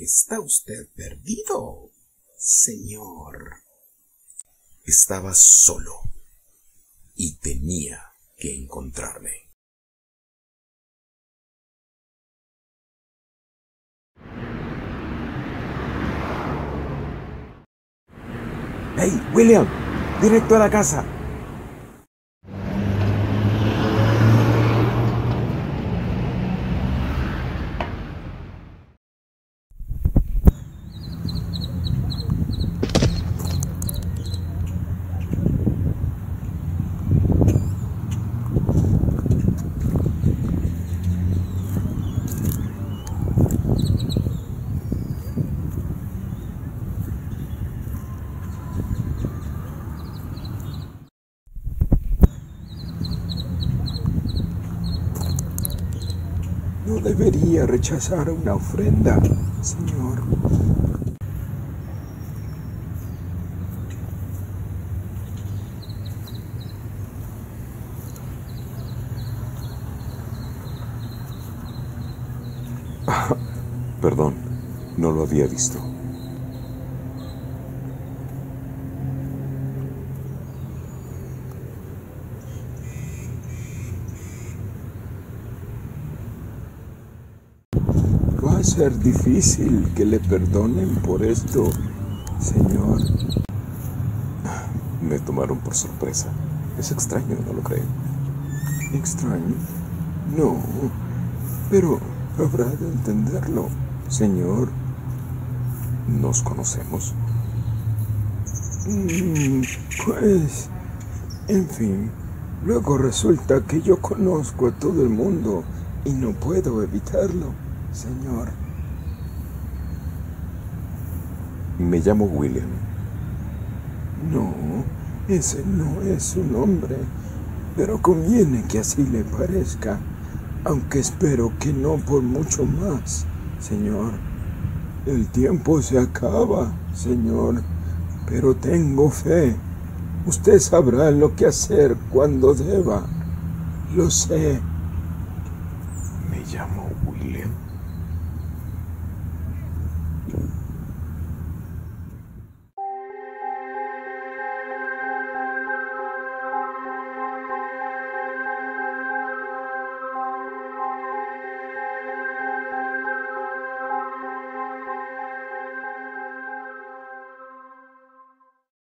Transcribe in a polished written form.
Está usted perdido, señor. Estaba solo y tenía que encontrarme. ¡Hey, William! ¡Directo a la casa! No debería rechazar una ofrenda, señor. Perdón, no lo había visto. Va a ser difícil que le perdonen por esto, señor. Me tomaron por sorpresa. Es extraño, ¿no lo creen? ¿Extraño? No, pero habrá de entenderlo, señor. ¿Nos conocemos? Pues, en fin, luego resulta que yo conozco a todo el mundo y no puedo evitarlo, señor. Me llamo William. No, ese no es su nombre, pero conviene que así le parezca, aunque espero que no por mucho más, señor. El tiempo se acaba, señor, pero tengo fe. Usted sabrá lo que hacer cuando deba. Lo sé. Me llamo William.